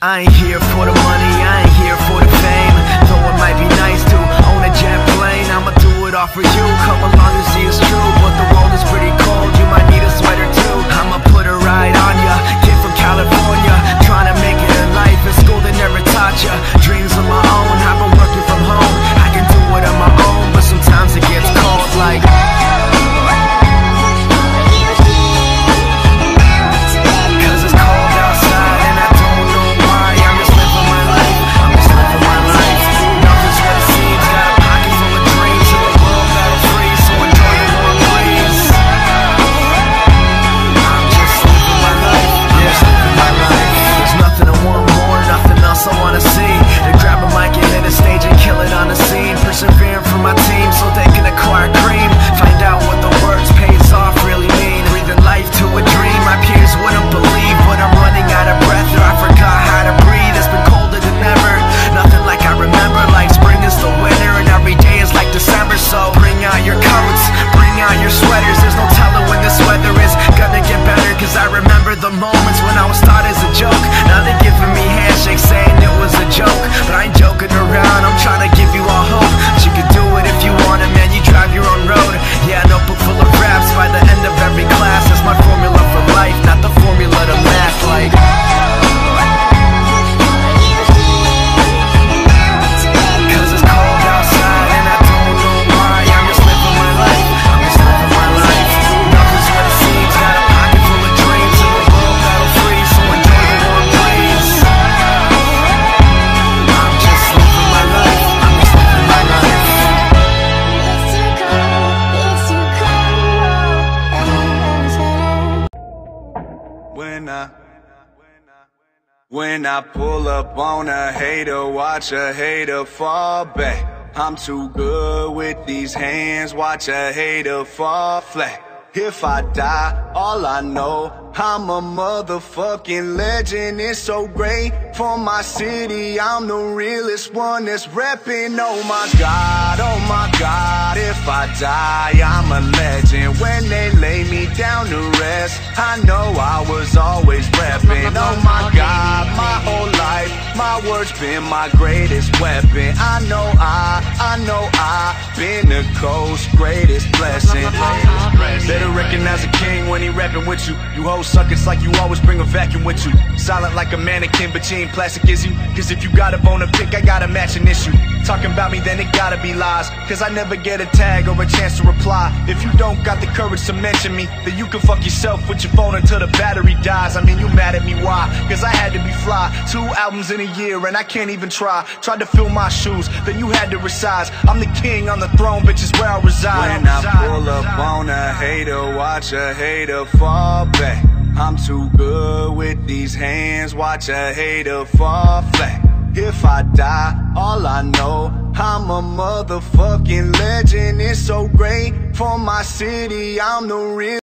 I ain't here for the money, I ain't here for the fame. Though it might be nice to own a jet plane, I'ma do it all for you, come along and see it's true. But the world is pretty cold, you might need a sweater too. I'ma put a ride on ya, kid from California, trying to make it in life. In school they never taught ya, dreams of my own, I've been working from home. I can do it on my own, but sometimes it gets cold like persevering for my team so they can acquire cream. Find out what the words pays off really mean. Breathing life to a dream my peers wouldn't believe, but I'm running out of breath or I forgot how to breathe. It's been colder than ever, nothing like I remember. Like spring is the winter and every day is like December. So bring out your coats, bring out your sweaters. There's no telling when this weather is gonna get better. Cause I remember the moments when I was thought as a joke. Now they're giving me handshakes saying it was a joke, but I ain't joking around, I'm trying to give you all hope. You can do it if you want it, man, you drive your own road. Yeah, a notebook full of raps by the end of every class. That's my formula for life, not the formula to math. Like cause it's cold outside and I don't know why. I'm just living my life, I'm just living my life. Nothing's what it seems, got a pocket full of dreams. In a world that'll freeze, so enjoy the warm breeze. I'm just living my life, I'm just living my life. When I pull up on a hater, watch a hater fall back. I'm too good with these hands, watch a hater fall flat. If I die, all I know, I'm a motherfucking legend. It's so great for my city, I'm the realest one that's reppin'. Oh my God, if I die, I'm a legend. When they lay me down to rest, I know I was always reppin'. Oh my God, my whole life, my words been my greatest weapon. I know I've been the coast's greatest blessing. Better recognize a king when he rapping with you. You hoes suck, it's like you always bring a vacuum with you. Silent like a mannequin, but you ain't plastic, is you? Cause if you got a bone to pick, I got a matching issue. Talking about me, then it gotta be lies. Cause I never get a tag or a chance to reply. If you don't got the courage to mention me, then you can fuck yourself with your phone until the battery dies. I mean, you mad at me, why? Cause I had to be fly. 2 albums in a year and I can't even try. Tried to fill my shoes, then you had to resize. I'm the king on the throne, bitch, is where I reside. When I pull up on a hater, watch a hater fall back. I'm too good with these hands, watch a hater fall flat. If I die, all I know, I'm a motherfucking legend. It's so great for my city, I'm the real